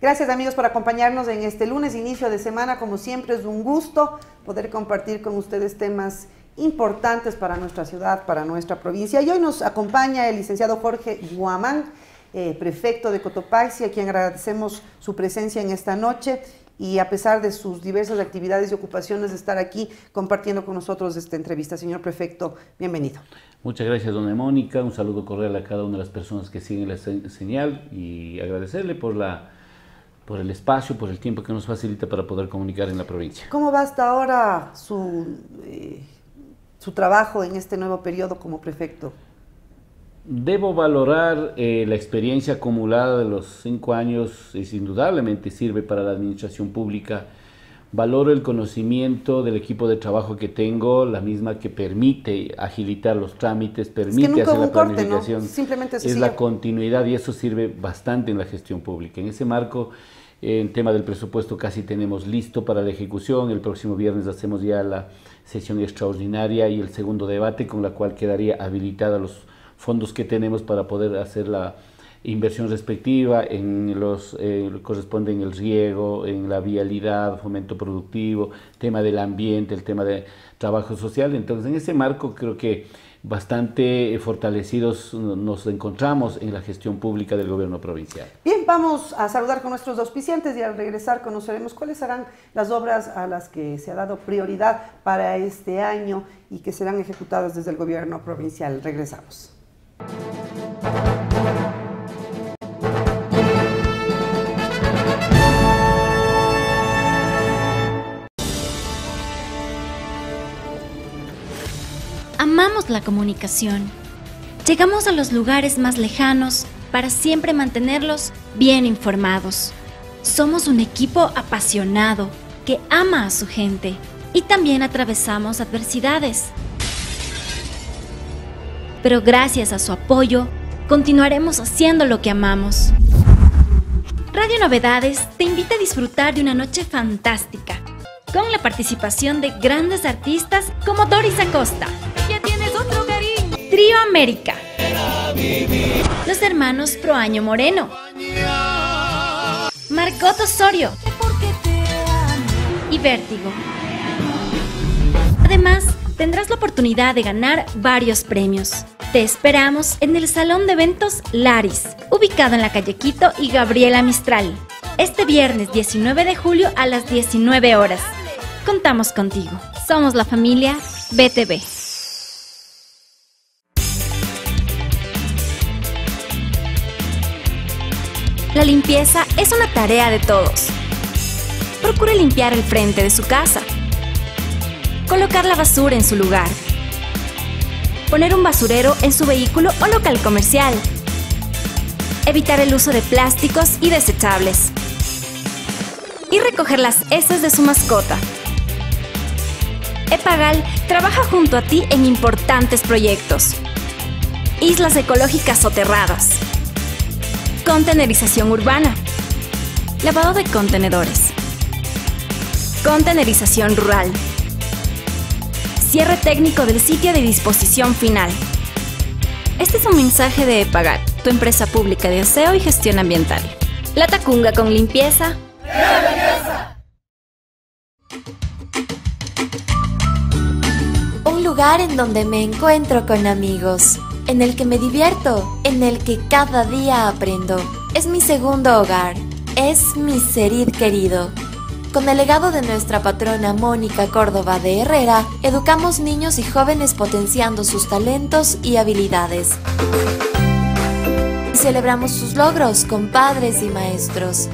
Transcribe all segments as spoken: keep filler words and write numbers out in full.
Gracias amigos por acompañarnos en este lunes, inicio de semana. Como siempre es un gusto poder compartir con ustedes temas importantes para nuestra ciudad, para nuestra provincia. Y hoy nos acompaña el licenciado Jorge Guamán, eh, prefecto de Cotopaxi, a quien agradecemos su presencia en esta noche y a pesar de sus diversas actividades y ocupaciones de estar aquí compartiendo con nosotros esta entrevista. Señor prefecto, bienvenido. Muchas gracias, doña Mónica. Un saludo cordial a cada una de las personas que siguen la señal y agradecerle por la por el espacio, por el tiempo que nos facilita para poder comunicar en la provincia. ¿Cómo va hasta ahora su, eh, su trabajo en este nuevo periodo como prefecto? Debo valorar eh, la experiencia acumulada de los cinco años, es indudablemente sirve para la administración pública. Valoro el conocimiento del equipo de trabajo que tengo, la misma que permite agilitar los trámites, permite es que hacer la corte, planificación. ¿no? Simplemente es la continuidad y eso sirve bastante en la gestión pública. En ese marco, en tema del presupuesto casi tenemos listo para la ejecución. El próximo viernes hacemos ya la sesión extraordinaria y el segundo debate con la cual quedaría habilitada los fondos que tenemos para poder hacer la inversión respectiva en los eh, corresponde en el riego, en la vialidad, fomento productivo, tema del ambiente, el tema de trabajo social. Entonces, en ese marco creo que bastante fortalecidos nos encontramos en la gestión pública del gobierno provincial. Bien, vamos a saludar con nuestros auspiciantes y al regresar conoceremos cuáles serán las obras a las que se ha dado prioridad para este año y que serán ejecutadas desde el gobierno provincial. Regresamos. Amamos la comunicación. Llegamos a los lugares más lejanos para siempre mantenerlos bien informados. Somos un equipo apasionado que ama a su gente y también atravesamos adversidades. Pero gracias a su apoyo, continuaremos haciendo lo que amamos. Radio Novedades te invita a disfrutar de una noche fantástica, con la participación de grandes artistas como Doris Acosta, Ya tienes otro cariño, Trío América, los hermanos Proaño Moreno, Margot Osorio porque te amo. y Vértigo. Además, tendrás la oportunidad de ganar varios premios. Te esperamos en el Salón de Eventos Laris, ubicado en la calle Quito y Gabriela Mistral, este viernes diecinueve de julio a las diecinueve horas. Contamos contigo. Somos la familia B T V. La limpieza es una tarea de todos. Procure limpiar el frente de su casa, colocar la basura en su lugar, poner un basurero en su vehículo o local comercial, evitar el uso de plásticos y desechables y recoger las heces de su mascota. Epagal trabaja junto a ti en importantes proyectos: islas ecológicas soterradas, contenerización urbana, lavado de contenedores, contenerización rural, cierre técnico del sitio de disposición final. Este es un mensaje de Epagal, tu empresa pública de aseo y gestión ambiental. La Tacunga con limpieza. Un lugar en donde me encuentro con amigos, en el que me divierto, en el que cada día aprendo. Es mi segundo hogar, es mi Serid querido. Con el legado de nuestra patrona Mónica Córdoba de Herrera, educamos niños y jóvenes potenciando sus talentos y habilidades. Y celebramos sus logros con padres y maestros.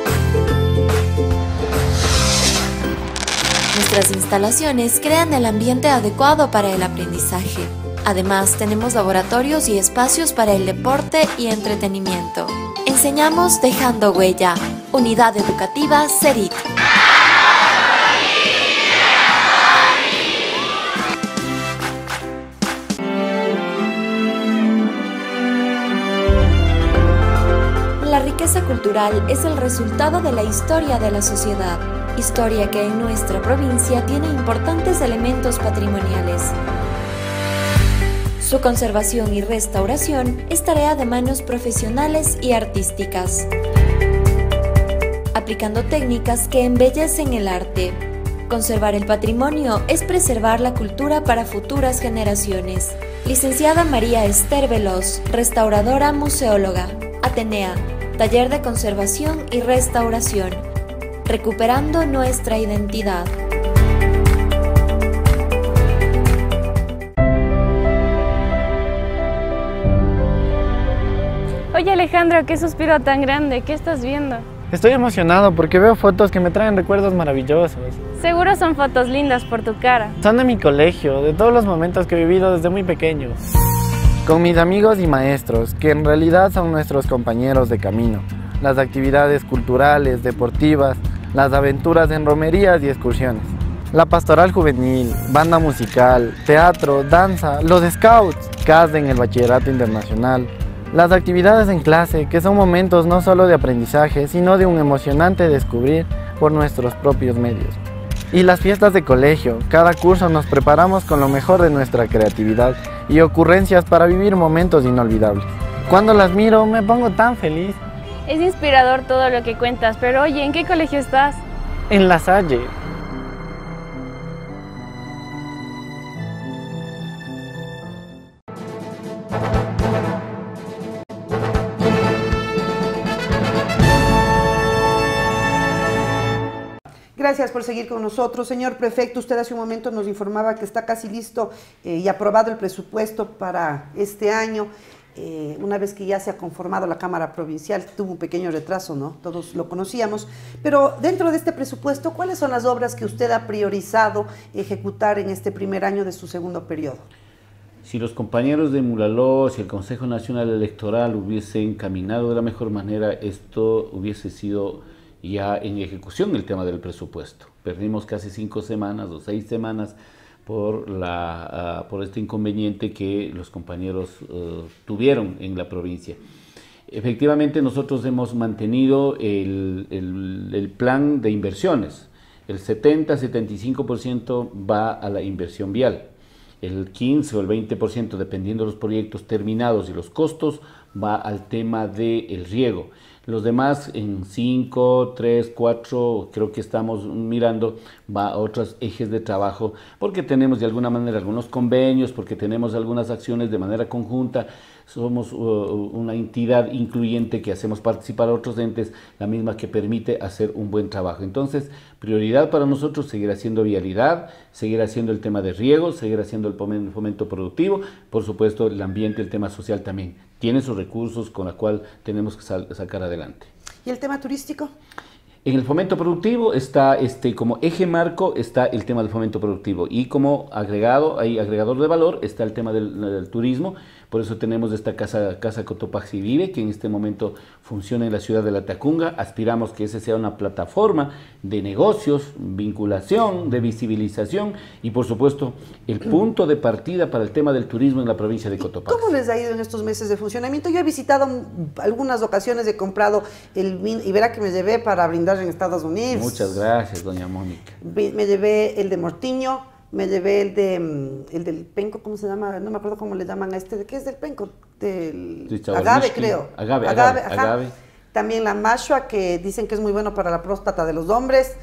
Nuestras instalaciones crean el ambiente adecuado para el aprendizaje. Además, tenemos laboratorios y espacios para el deporte y entretenimiento. Enseñamos dejando huella. Unidad Educativa Serid. La riqueza cultural es el resultado de la historia de la sociedad, historia que en nuestra provincia tiene importantes elementos patrimoniales. Su conservación y restauración es tarea de manos profesionales y artísticas. aplicando técnicas que embellecen el arte. Conservar el patrimonio es preservar la cultura para futuras generaciones. Licenciada María Esther Veloz, restauradora museóloga. Atenea, taller de conservación y restauración. Recuperando nuestra identidad. Oye Alejandro, qué suspiro tan grande, ¿qué estás viendo? Estoy emocionado porque veo fotos que me traen recuerdos maravillosos. Seguro son fotos lindas por tu cara. Son de mi colegio, de todos los momentos que he vivido desde muy pequeño. Con mis amigos y maestros, que en realidad son nuestros compañeros de camino. Las actividades culturales, deportivas, las aventuras en romerías y excursiones. La pastoral juvenil, banda musical, teatro, danza, los scouts, C A S en el bachillerato internacional. Las actividades en clase, que son momentos no solo de aprendizaje, sino de un emocionante descubrir por nuestros propios medios. Y las fiestas de colegio, cada curso nos preparamos con lo mejor de nuestra creatividad y ocurrencias para vivir momentos inolvidables. Cuando las miro me pongo tan feliz. Es inspirador todo lo que cuentas, pero oye, ¿en qué colegio estás? En La Salle. Gracias por seguir con nosotros. Señor prefecto, usted hace un momento nos informaba que está casi listo eh, y aprobado el presupuesto para este año. Eh, una vez que ya se ha conformado la Cámara Provincial, tuvo un pequeño retraso, ¿no? Todos lo conocíamos. Pero dentro de este presupuesto, ¿cuáles son las obras que usted ha priorizado ejecutar en este primer año de su segundo periodo? Si los compañeros de Mulaló, si el Consejo Nacional Electoral hubiesen caminado de la mejor manera, esto hubiese sido ya en ejecución el tema del presupuesto. Perdimos casi cinco semanas o seis semanas por, la, uh, por este inconveniente que los compañeros uh, tuvieron en la provincia. Efectivamente, nosotros hemos mantenido el, el, el plan de inversiones. El setenta a setenta y cinco por ciento va a la inversión vial. El quince o el veinte por ciento, dependiendo de los proyectos terminados y los costos, va al tema del riego. Los demás en cinco, tres, cuatro, creo que estamos mirando, va a otros ejes de trabajo, porque tenemos de alguna manera algunos convenios, porque tenemos algunas acciones de manera conjunta, somos uh, una entidad incluyente que hacemos participar a otros entes, la misma que permite hacer un buen trabajo. Entonces, prioridad para nosotros seguir haciendo vialidad, seguir haciendo el tema de riego, seguir haciendo el fomento productivo, por supuesto el ambiente, el tema social también. Tiene sus recursos con la cual tenemos que sacar adelante. ¿Y el tema turístico? En el fomento productivo está, este, como eje marco, está el tema del fomento productivo y como agregado, hay agregador de valor, está el tema del, del turismo. Por eso tenemos esta casa, casa Cotopaxi Vive, que en este momento funciona en la ciudad de La Tacunga. Aspiramos que ese sea una plataforma de negocios, vinculación, de visibilización y, por supuesto, el punto de partida para el tema del turismo en la provincia de Cotopaxi. ¿Cómo les ha ido en estos meses de funcionamiento? Yo he visitado algunas ocasiones, he comprado el vino y verá que me llevé para brindar en Estados Unidos. Muchas gracias, doña Mónica. Me llevé el de Mortiño. Me llevé el de el del penco, ¿cómo se llama? No me acuerdo cómo le llaman a este. ¿De qué es del penco? Del sí, agave, creo. Agave, agave, agave, agave. También la mashua, que dicen que es muy bueno para la próstata de los hombres.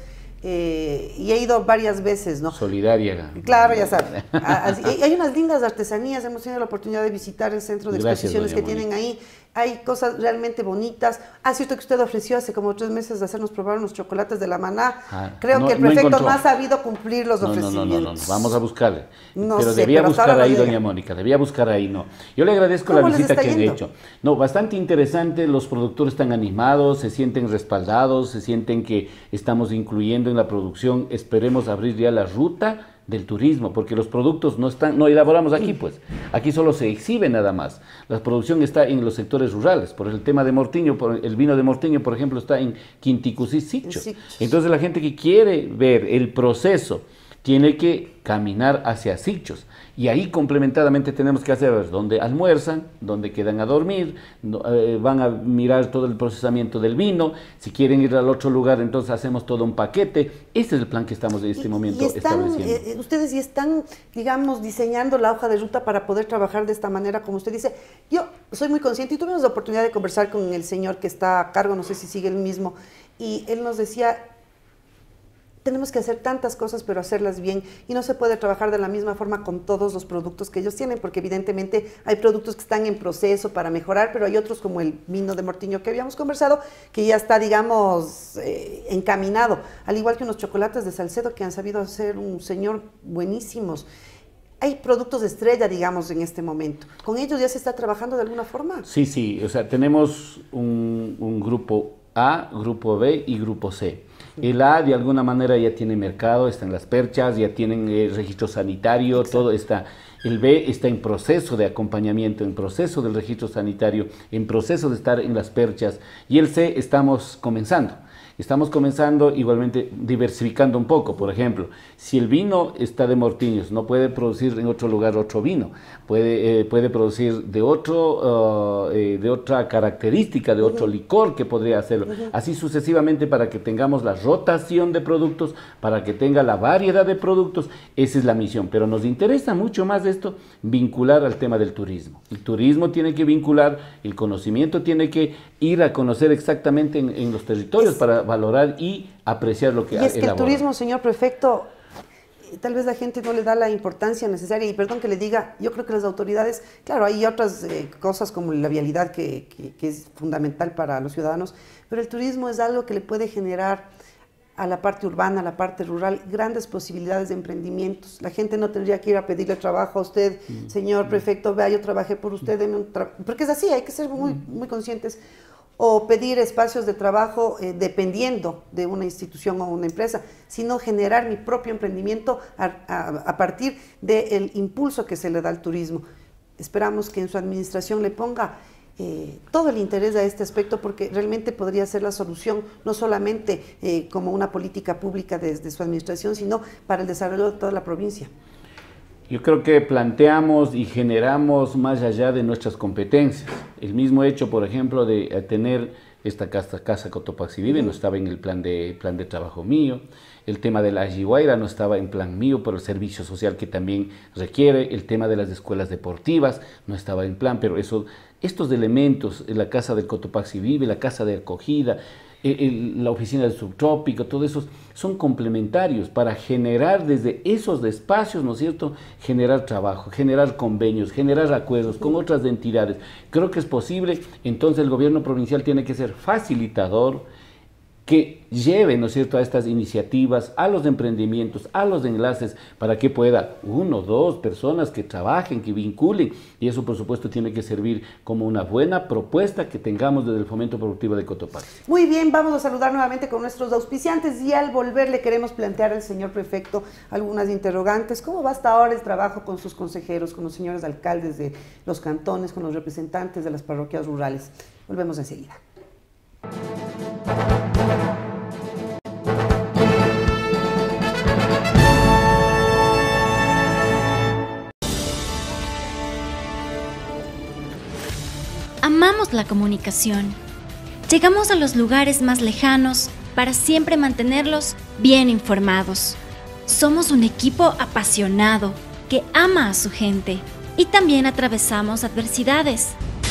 Eh, y he ido varias veces, ¿no? Solidaria. Claro, ya saben. Hay unas lindas artesanías, hemos tenido la oportunidad de visitar el centro de Gracias, exposiciones que Mónica. Tienen ahí. Hay cosas realmente bonitas. Ah, cierto que usted ofreció hace como tres meses de hacernos probar unos chocolates de la Maná. Ah, Creo no, que el prefecto no, no ha sabido cumplir los no, ofrecimientos. No, no, no, no, vamos a buscarle. No pero sé, debía pero buscar ahí, doña Mónica, debía buscar ahí, no. Yo le agradezco la visita que han hecho. No, bastante interesante, los productores están animados, se sienten respaldados, se sienten que estamos incluyendo en la producción. Esperemos abrir ya la ruta del turismo, porque los productos no están, no elaboramos aquí, pues, aquí solo se exhibe nada más. La producción está en los sectores rurales, por el tema de Mortiño, por el vino de Mortiño, por ejemplo, está en Quinticusí, Sicho. Sí. Entonces la gente que quiere ver el proceso tiene que caminar hacia Sichos. Y ahí complementadamente tenemos que hacer donde almuerzan, donde quedan a dormir, no, eh, van a mirar todo el procesamiento del vino. Si quieren ir al otro lugar, entonces hacemos todo un paquete. Este es el plan que estamos en este y, momento y están, estableciendo. Eh, ustedes ya están, digamos, diseñando la hoja de ruta para poder trabajar de esta manera, como usted dice. Yo soy muy consciente y tuvimos la oportunidad de conversar con el señor que está a cargo, no sé si sigue el mismo, y él nos decía, tenemos que hacer tantas cosas, pero hacerlas bien, y no se puede trabajar de la misma forma con todos los productos que ellos tienen, porque evidentemente hay productos que están en proceso para mejorar, pero hay otros como el vino de Mortiño que habíamos conversado, que ya está, digamos, eh, encaminado, al igual que unos chocolates de Salcedo que han sabido hacer un señor buenísimos. Hay productos de estrella, digamos, en este momento. ¿Con ellos ya se está trabajando de alguna forma? Sí, sí, o sea, tenemos un, un grupo A, grupo B y grupo C. El A de alguna manera ya tiene mercado, está en las perchas, ya tienen eh, registro sanitario, exacto, todo está. El B está en proceso de acompañamiento, en proceso del registro sanitario, en proceso de estar en las perchas, y el C estamos comenzando. Estamos comenzando igualmente diversificando un poco. Por ejemplo, si el vino está de Mortiños, no puede producir en otro lugar otro vino, puede, eh, puede producir de, otro, uh, eh, de otra característica, de otro uh-huh. licor que podría hacerlo. Uh-huh. Así sucesivamente, para que tengamos la rotación de productos, para que tenga la variedad de productos. Esa es la misión. Pero nos interesa mucho más esto, vincular al tema del turismo. El turismo tiene que vincular, el conocimiento tiene que ir a conocer exactamente en, en los territorios es, para valorar y apreciar lo que ha elaborado. Y es que elaborado. El turismo, señor prefecto, tal vez la gente no le da la importancia necesaria, y perdón que le diga, yo creo que las autoridades, claro, hay otras eh, cosas como la vialidad que, que, que es fundamental para los ciudadanos, pero el turismo es algo que le puede generar a la parte urbana, a la parte rural, grandes posibilidades de emprendimientos. La gente no tendría que ir a pedirle trabajo a usted, mm. señor prefecto, vea, yo trabajé por usted, deme un tra porque es así, hay que ser muy, muy conscientes, o pedir espacios de trabajo eh, dependiendo de una institución o una empresa, sino generar mi propio emprendimiento a, a, a partir del impulso que se le da al turismo. Esperamos que en su administración le ponga Eh, todo el interés a este aspecto, porque realmente podría ser la solución, no solamente eh, como una política pública desde su administración, sino para el desarrollo de toda la provincia. Yo creo que planteamos y generamos más allá de nuestras competencias. El mismo hecho, por ejemplo, de tener esta casa, casa Cotopaxi Vive, no estaba en el plan de, plan de trabajo mío. El tema de la Ajihuayra no estaba en plan mío por el servicio social que también requiere. El tema de las escuelas deportivas no estaba en plan, pero eso, estos elementos, la casa del Cotopaxi Vive, la casa de acogida, el, el, la oficina del subtrópico, todo eso son complementarios para generar desde esos espacios, ¿no es cierto?, generar trabajo, generar convenios, generar acuerdos con otras entidades. Creo que es posible. Entonces el gobierno provincial tiene que ser facilitador, que lleve, ¿no es cierto?, a estas iniciativas, a los emprendimientos, a los enlaces, para que pueda uno, dos personas que trabajen, que vinculen, y eso por supuesto tiene que servir como una buena propuesta que tengamos desde el Fomento Productivo de Cotopaxi. Muy bien, vamos a saludar nuevamente con nuestros auspiciantes, y al volver le queremos plantear al señor prefecto algunas interrogantes. ¿Cómo va hasta ahora el trabajo con sus consejeros, con los señores alcaldes de los cantones, con los representantes de las parroquias rurales? Volvemos enseguida. Amamos la comunicación. Llegamos a los lugares más lejanos para siempre mantenerlos bien informados. Somos un equipo apasionado que ama a su gente, y también atravesamos adversidades.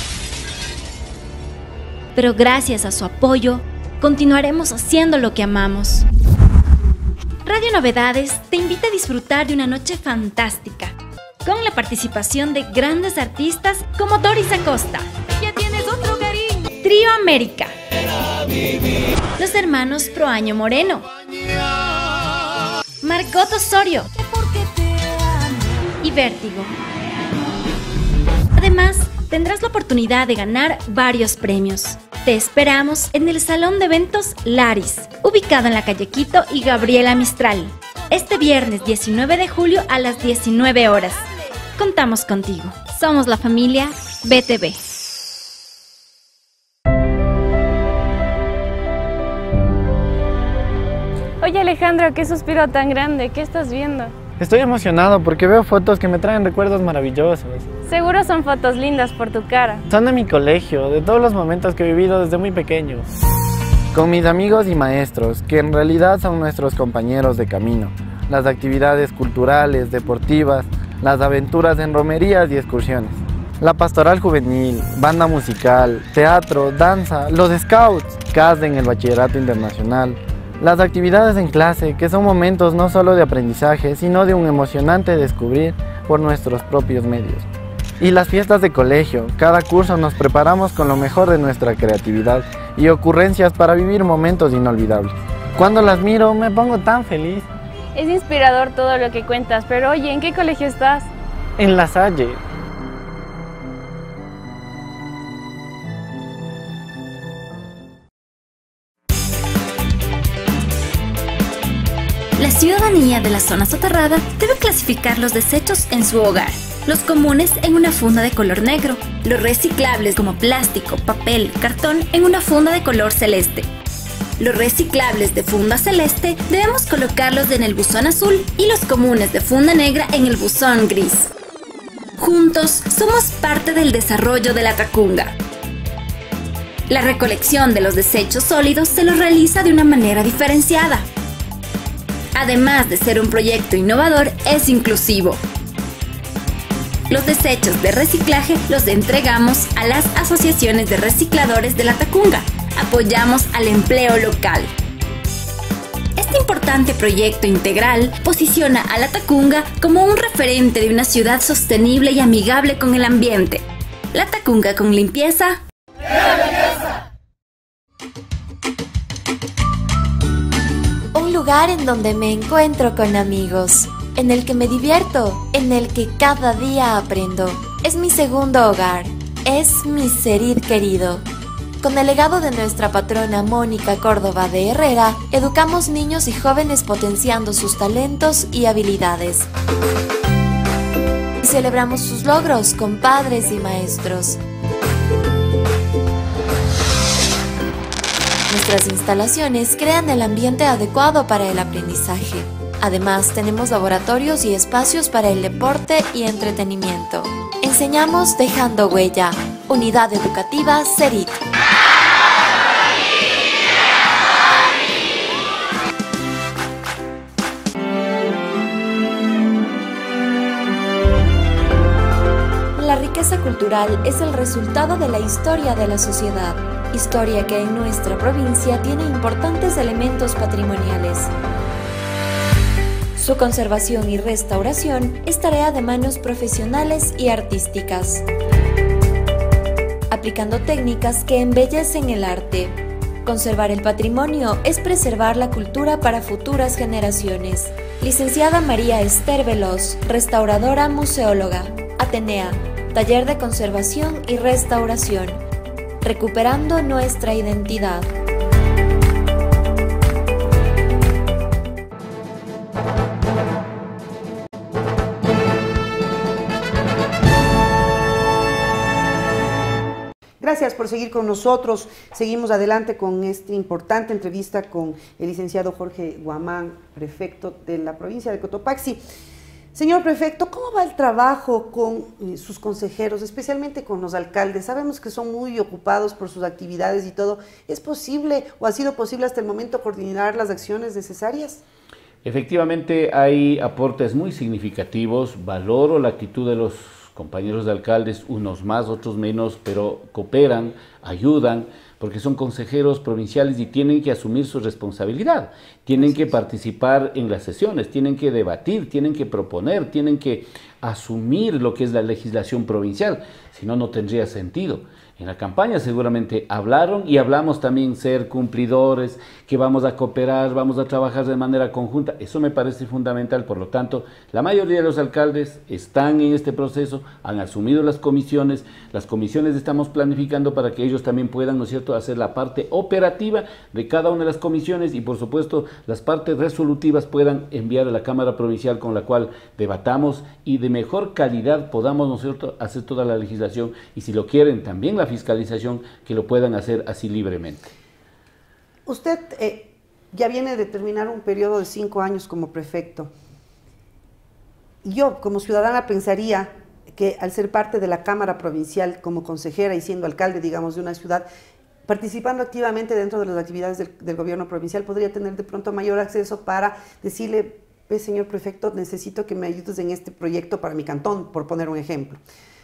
Pero gracias a su apoyo, continuaremos haciendo lo que amamos. Radio Novedades te invita a disfrutar de una noche fantástica, con la participación de grandes artistas como Doris Acosta, Ya tienes otro cariño. Trío América, los hermanos Proaño Moreno, Margot Osorio Porque te amo. y Vértigo. Además, tendrás la oportunidad de ganar varios premios. Te esperamos en el Salón de Eventos Laris, ubicado en la calle Quito y Gabriela Mistral, este viernes diecinueve de julio a las diecinueve horas. Contamos contigo. Somos la familia B T V. Oye Alejandro, qué suspiro tan grande, ¿qué estás viendo? Estoy emocionado porque veo fotos que me traen recuerdos maravillosos. Seguro son fotos lindas por tu cara. Son de mi colegio, de todos los momentos que he vivido desde muy pequeño. Con mis amigos y maestros, que en realidad son nuestros compañeros de camino. Las actividades culturales, deportivas, las aventuras en romerías y excursiones. La pastoral juvenil, banda musical, teatro, danza, los scouts, C A S D en el bachillerato internacional, las actividades en clase, que son momentos no solo de aprendizaje, sino de un emocionante descubrir por nuestros propios medios. Y las fiestas de colegio, cada curso nos preparamos con lo mejor de nuestra creatividad y ocurrencias para vivir momentos inolvidables. Cuando las miro me pongo tan feliz. Es inspirador todo lo que cuentas, pero oye, ¿en qué colegio estás? En La Salle. La ciudadanía de la zona soterrada debe clasificar los desechos en su hogar. Los comunes en una funda de color negro, los reciclables como plástico, papel, cartón en una funda de color celeste. Los reciclables de funda celeste debemos colocarlos en el buzón azul y los comunes de funda negra en el buzón gris. Juntos somos parte del desarrollo de la Tacunga. La recolección de los desechos sólidos se los realiza de una manera diferenciada. Además de ser un proyecto innovador, es inclusivo. Los desechos de reciclaje los entregamos a las asociaciones de recicladores de la Tacunga. Apoyamos al empleo local. Este importante proyecto integral posiciona a la Tacunga como un referente de una ciudad sostenible y amigable con el ambiente. La Tacunga con limpieza. Un lugar en donde me encuentro con amigos, en el que me divierto, en el que cada día aprendo. Es mi segundo hogar, es mi Serid querido. Con el legado de nuestra patrona Mónica Córdoba de Herrera, educamos niños y jóvenes potenciando sus talentos y habilidades. Y celebramos sus logros con padres y maestros. Nuestras instalaciones crean el ambiente adecuado para el aprendizaje. Además, tenemos laboratorios y espacios para el deporte y entretenimiento. Enseñamos dejando huella. Unidad Educativa Serid. La riqueza cultural es el resultado de la historia de la sociedad, historia que en nuestra provincia tiene importantes elementos patrimoniales. Su conservación y restauración es tarea de manos profesionales y artísticas, aplicando técnicas que embellecen el arte. Conservar el patrimonio es preservar la cultura para futuras generaciones. Licenciada María Esther Veloz, restauradora museóloga. Atenea, taller de conservación y restauración. Recuperando nuestra identidad. Gracias por seguir con nosotros. Seguimos adelante con esta importante entrevista con el licenciado Jorge Guamán, prefecto de la provincia de Cotopaxi. Señor prefecto, ¿cómo va el trabajo con eh, sus consejeros, especialmente con los alcaldes? Sabemos que son muy ocupados por sus actividades y todo. ¿Es posible o ha sido posible hasta el momento coordinar las acciones necesarias? Efectivamente, hay aportes muy significativos. Valoro la actitud de los compañeros de alcaldes, unos más, otros menos, pero cooperan, ayudan, porque son consejeros provinciales y tienen que asumir su responsabilidad, tienen que participar en las sesiones, tienen que debatir, tienen que proponer, tienen que asumir lo que es la legislación provincial, si no, no tendría sentido. En la campaña seguramente hablaron y hablamos también ser cumplidores, que vamos a cooperar, vamos a trabajar de manera conjunta. Eso me parece fundamental. Por lo tanto, la mayoría de los alcaldes están en este proceso, han asumido las comisiones. Las comisiones estamos planificando para que ellos también puedan, ¿no es cierto?, hacer la parte operativa de cada una de las comisiones y, por supuesto, las partes resolutivas puedan enviar a la Cámara Provincial con la cual debatamos y de mejor calidad podamos, ¿no es cierto?, hacer toda la legislación y, si lo quieren, también la fiscalización, que lo puedan hacer así libremente. Usted eh, ya viene de terminar un periodo de cinco años como prefecto. Yo, como ciudadana, pensaría que al ser parte de la Cámara Provincial como consejera y siendo alcalde, digamos, de una ciudad, participando activamente dentro de las actividades del, del gobierno provincial, podría tener de pronto mayor acceso para decirle, pues, señor prefecto, necesito que me ayudes en este proyecto para mi cantón, por poner un ejemplo.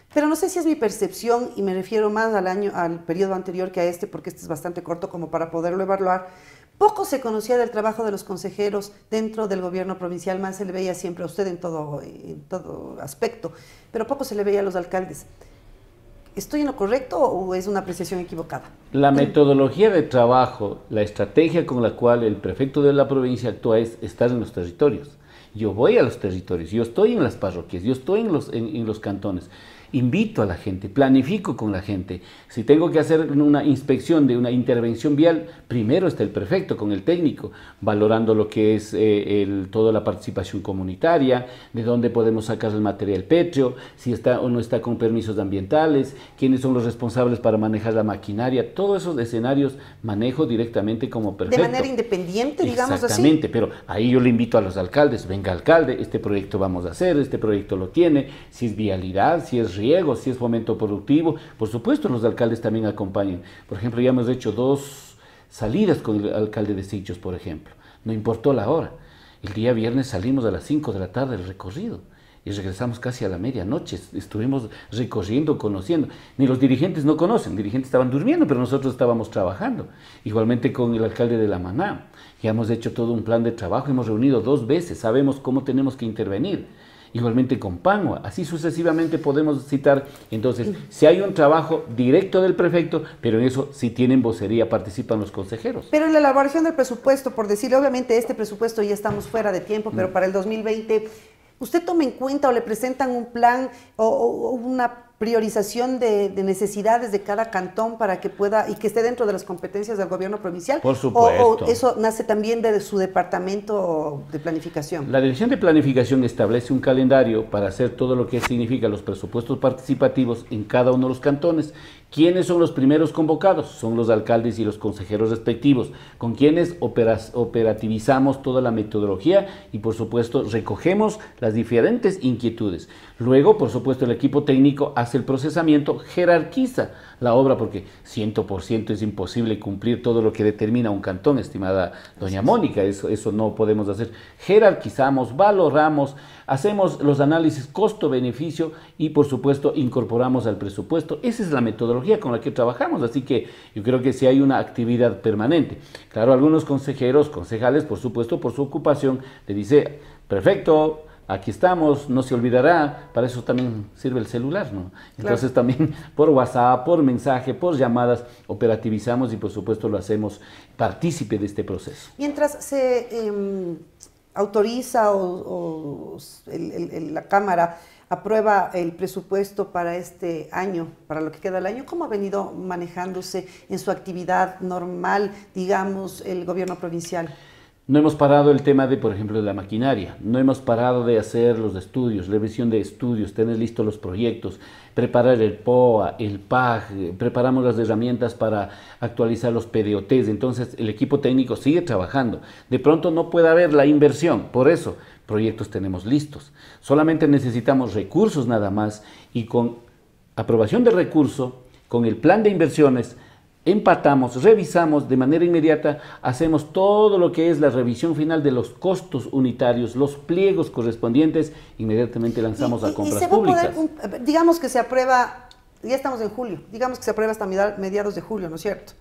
Pero no sé si es mi percepción, y me refiero más al año, al periodo anterior que a este, porque este es bastante corto como para poderlo evaluar. Poco se conocía del trabajo de los consejeros dentro del gobierno provincial, más se le veía siempre a usted en todo, en todo aspecto, pero poco se le veía a los alcaldes. ¿Estoy en lo correcto o es una apreciación equivocada? La metodología de trabajo, la estrategia con la cual el prefecto de la provincia actúa es estar en los territorios. Yo voy a los territorios, yo estoy en las parroquias, yo estoy en los, en, en los cantones. Invito a la gente, planifico con la gente. Si tengo que hacer una inspección de una intervención vial, primero está el prefecto con el técnico, valorando lo que es eh, el, toda la participación comunitaria, de dónde podemos sacar el material pétreo, si está o no está con permisos ambientales, quiénes son los responsables para manejar la maquinaria. Todos esos escenarios manejo directamente como prefecto. De manera independiente, digamos así. Exactamente, pero ahí yo le invito a los alcaldes, venga alcalde, este proyecto vamos a hacer, este proyecto lo tiene, si es vialidad, si es riego, si es fomento productivo, por supuesto los alcaldes también acompañan. Por ejemplo, ya hemos hecho dos salidas con el alcalde de Sitges, por ejemplo, no importó la hora. El día viernes salimos a las cinco de la tarde del recorrido y regresamos casi a la medianoche, estuvimos recorriendo, conociendo. Ni los dirigentes no conocen, los dirigentes estaban durmiendo, pero nosotros estábamos trabajando. Igualmente con el alcalde de La Maná, ya hemos hecho todo un plan de trabajo, hemos reunido dos veces, sabemos cómo tenemos que intervenir. Igualmente con Pangua, así sucesivamente podemos citar. Entonces, si hay un trabajo directo del prefecto, pero en eso sí tienen vocería, participan los consejeros. Pero en la elaboración del presupuesto, por decirle, obviamente este presupuesto ya estamos fuera de tiempo, pero mm. para el dos mil veinte, ¿usted toma en cuenta o le presentan un plan o, o una priorización de, de necesidades de cada cantón para que pueda y que esté dentro de las competencias del gobierno provincial? Por supuesto. ¿O, o eso nace también de su departamento de planificación? La Dirección de Planificación establece un calendario para hacer todo lo que significa los presupuestos participativos en cada uno de los cantones. ¿Quiénes son los primeros convocados? Son los alcaldes y los consejeros respectivos, con quienes operas, operativizamos toda la metodología y, por supuesto, recogemos las diferentes inquietudes. Luego, por supuesto, el equipo técnico hace el procesamiento, jerarquiza la obra, porque cien por ciento es imposible cumplir todo lo que determina un cantón, estimada doña Mónica, eso, eso no podemos hacer. Jerarquizamos, valoramos, hacemos los análisis costo-beneficio y, por supuesto, incorporamos al presupuesto. Esa es la metodología con la que trabajamos, así que yo creo que sí hay una actividad permanente. Claro, algunos consejeros, concejales, por supuesto, por su ocupación, le dice, perfecto, aquí estamos, no se olvidará, para eso también sirve el celular, ¿no? Entonces claro, también por WhatsApp, por mensaje, por llamadas, operativizamos y por supuesto lo hacemos partícipe de este proceso. Mientras se eh, autoriza o, o el, el, la Cámara aprueba el presupuesto para este año, para lo que queda del año, ¿cómo ha venido manejándose en su actividad normal, digamos, el gobierno provincial? No hemos parado el tema de, por ejemplo, de la maquinaria, no hemos parado de hacer los estudios, revisión de estudios, tener listos los proyectos, preparar el P O A, el P A G, preparamos las herramientas para actualizar los P D O Ts, entonces el equipo técnico sigue trabajando. De pronto no puede haber la inversión, por eso proyectos tenemos listos, solamente necesitamos recursos nada más y con aprobación de recurso, con el plan de inversiones, empatamos, revisamos de manera inmediata, hacemos todo lo que es la revisión final de los costos unitarios, los pliegos correspondientes, inmediatamente lanzamos y, a compras y se va públicas. A poder, digamos que se aprueba, ya estamos en julio, digamos que se aprueba hasta mediados de julio, ¿no es cierto?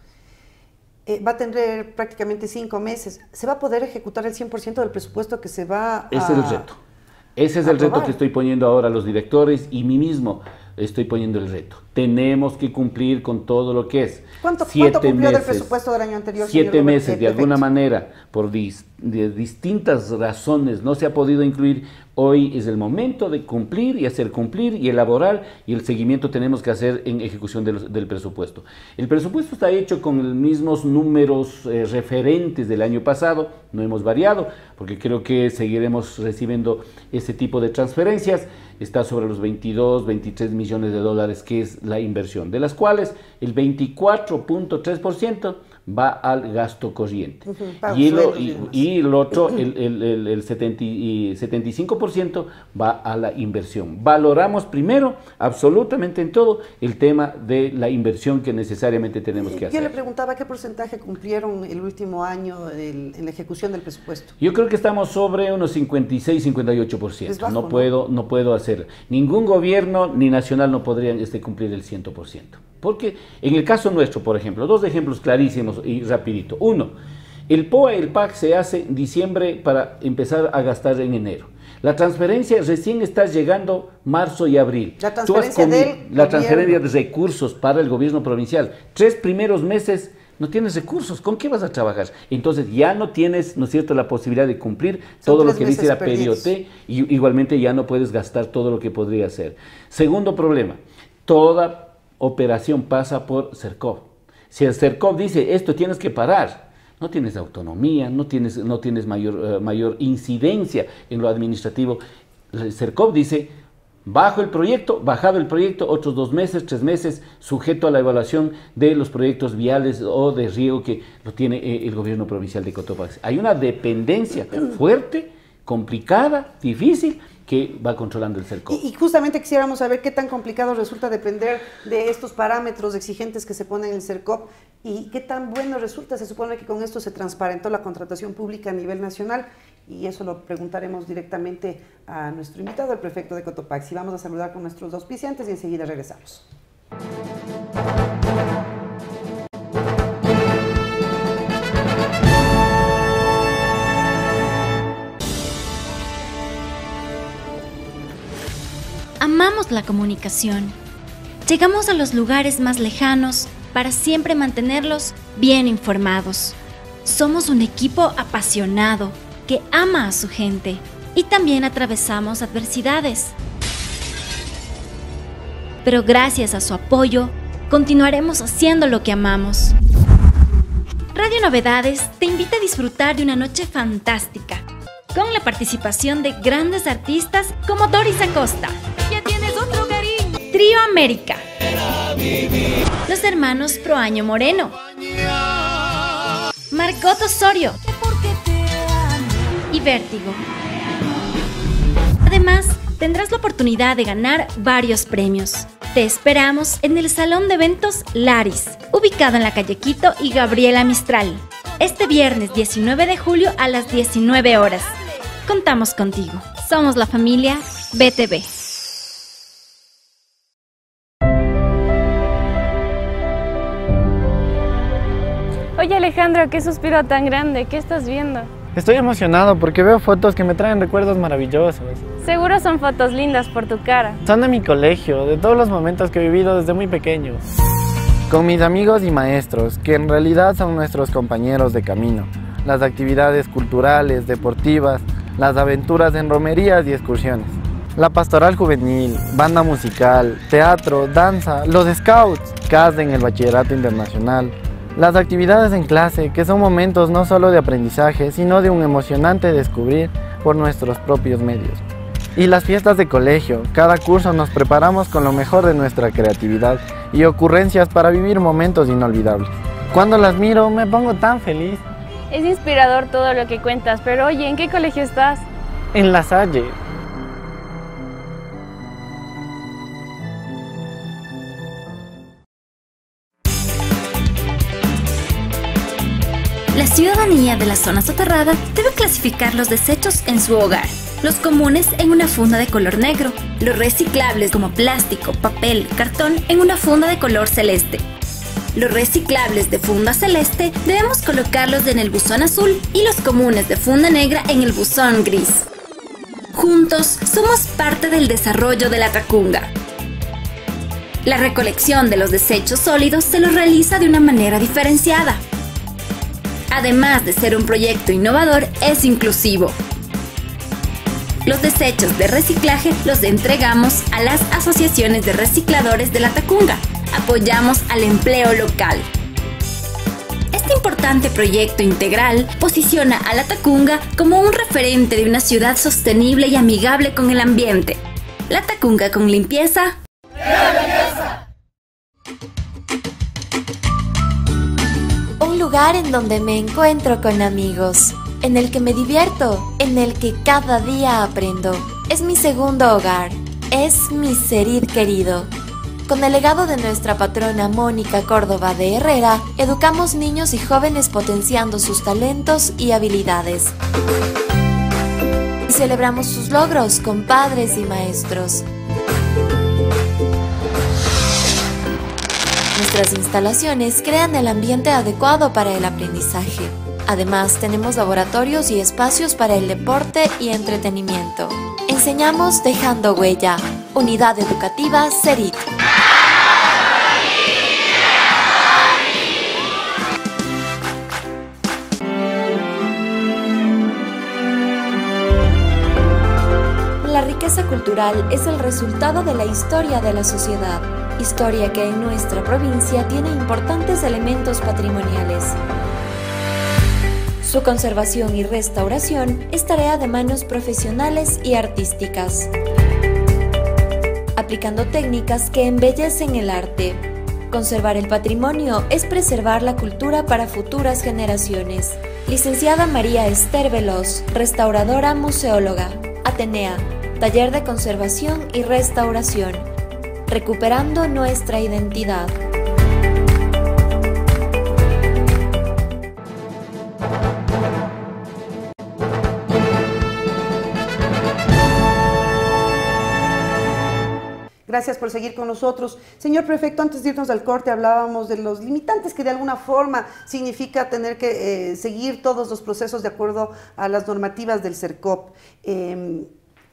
Eh, va a tener prácticamente cinco meses. ¿Se va a poder ejecutar el cien por ciento del presupuesto que se va a Ese es el reto. Ese es el reto que estoy poniendo ahora a los directores y mí mismo estoy poniendo el reto. Tenemos que cumplir con todo lo que es. ¿Cuánto, ¿cuánto cumplió del presupuesto del año anterior? Siete meses, de alguna manera, por dis, de distintas razones, no se ha podido incluir. Hoy es el momento de cumplir y hacer cumplir y elaborar, y el seguimiento tenemos que hacer en ejecución del, del presupuesto. El presupuesto está hecho con los mismos números eh, referentes del año pasado, no hemos variado, porque creo que seguiremos recibiendo ese tipo de transferencias. Está sobre los veintidós, veintitrés millones de dólares, que es la inversión, de las cuales el veinticuatro punto tres por ciento va al gasto corriente. Uh-huh, y, lo, sueldos, y, y el otro, el, el, el, el setenta y cinco por ciento va a la inversión. Valoramos primero, absolutamente en todo, el tema de la inversión que necesariamente tenemos que Yo hacer. le preguntaba qué porcentaje cumplieron el último año el, en la ejecución del presupuesto. Yo creo que estamos sobre unos cincuenta y seis, cincuenta y ocho por ciento. Es bajo, no, ¿no? puedo, no puedo hacer. Ningún gobierno ni nacional no podrían este, cumplir el cien por ciento. Porque en el caso nuestro, por ejemplo, dos ejemplos clarísimos y rapidito. Uno, el P O A y el P A C se hace en diciembre para empezar a gastar en enero. La transferencia recién está llegando marzo y abril. La transferencia Tú has comi- del La transferencia gobierno. de recursos para el gobierno provincial. Tres primeros meses no tienes recursos. ¿Con qué vas a trabajar? Entonces ya no tienes, ¿no es cierto?, la posibilidad de cumplir Son todo lo tres que dice meses la P D O perdidos. T y igualmente ya no puedes gastar todo lo que podría hacer. Segundo problema, toda operación pasa por CERCOV. Si el CERCOV dice esto tienes que parar, no tienes autonomía, no tienes, no tienes mayor, uh, mayor incidencia en lo administrativo. El CERCOV dice, bajo el proyecto, bajado el proyecto, otros dos meses, tres meses, sujeto a la evaluación de los proyectos viales o de riego que lo tiene eh, el gobierno provincial de Cotopaxi. Hay una dependencia fuerte, complicada, difícil, que va controlando el CERCOV. Y, y justamente quisiéramos saber qué tan complicado resulta depender de estos parámetros exigentes que se ponen en el CERCOV y qué tan bueno resulta. Se supone que con esto se transparentó la contratación pública a nivel nacional y eso lo preguntaremos directamente a nuestro invitado, el prefecto de Cotopaxi. Vamos a saludar con nuestros auspiciantes y enseguida regresamos. Amamos la comunicación. Llegamos a los lugares más lejanos para siempre mantenerlos bien informados. Somos un equipo apasionado que ama a su gente y también atravesamos adversidades. Pero gracias a su apoyo, continuaremos haciendo lo que amamos. Radio Novedades te invita a disfrutar de una noche fantástica, con la participación de grandes artistas como Doris Acosta, Ya tienes otro cariño. Trío América, los hermanos Proaño Moreno, Margot Osorio Porque te amo. y Vértigo. Además, tendrás la oportunidad de ganar varios premios. Te esperamos en el Salón de Eventos Laris, ubicado en la calle Quito y Gabriela Mistral, este viernes diecinueve de julio a las diecinueve horas. Contamos contigo. Somos la familia B T V. Oye Alejandro, qué suspiro tan grande, ¿qué estás viendo? Estoy emocionado porque veo fotos que me traen recuerdos maravillosos. Seguro son fotos lindas por tu cara. Son de mi colegio, de todos los momentos que he vivido desde muy pequeño. Con mis amigos y maestros, que en realidad son nuestros compañeros de camino. Las actividades culturales, deportivas, las aventuras en romerías y excursiones. La pastoral juvenil, banda musical, teatro, danza, los scouts, C A S en el bachillerato internacional. Las actividades en clase, que son momentos no solo de aprendizaje, sino de un emocionante descubrir por nuestros propios medios. Y las fiestas de colegio, cada curso nos preparamos con lo mejor de nuestra creatividad y ocurrencias para vivir momentos inolvidables. Cuando las miro me pongo tan feliz. Es inspirador todo lo que cuentas, pero oye, ¿en qué colegio estás? En La Salle. La ciudadanía de la zona soterrada debe clasificar los desechos en su hogar. Los comunes en una funda de color negro, los reciclables como plástico, papel, cartón en una funda de color celeste. Los reciclables de funda celeste debemos colocarlos en el buzón azul y los comunes de funda negra en el buzón gris. Juntos somos parte del desarrollo de la Tacunga. La recolección de los desechos sólidos se los realiza de una manera diferenciada. Además de ser un proyecto innovador, es inclusivo. Los desechos de reciclaje los entregamos a las asociaciones de recicladores de la Tacunga. Apoyamos al empleo local. Este importante proyecto integral posiciona a la Tacunga como un referente de una ciudad sostenible y amigable con el ambiente. La Tacunga con limpieza. lugar en donde me encuentro con amigos, en el que me divierto, en el que cada día aprendo. Es mi segundo hogar, es mi Serid querido. Con el legado de nuestra patrona Mónica Córdoba de Herrera, educamos niños y jóvenes potenciando sus talentos y habilidades. Y celebramos sus logros con padres y maestros. Nuestras instalaciones crean el ambiente adecuado para el aprendizaje. Además, tenemos laboratorios y espacios para el deporte y entretenimiento. Enseñamos dejando huella. Unidad Educativa Serid. La riqueza cultural es el resultado de la historia de la sociedad, historia que en nuestra provincia tiene importantes elementos patrimoniales. Su conservación y restauración es tarea de manos profesionales y artísticas, aplicando técnicas que embellecen el arte. Conservar el patrimonio es preservar la cultura para futuras generaciones. Licenciada María Esther Veloz, restauradora museóloga, Atenea, Taller de Conservación y Restauración, recuperando nuestra identidad. Gracias por seguir con nosotros. Señor prefecto, antes de irnos al corte hablábamos de los limitantes que de alguna forma significa tener que eh, seguir todos los procesos de acuerdo a las normativas del CERCOP. Eh,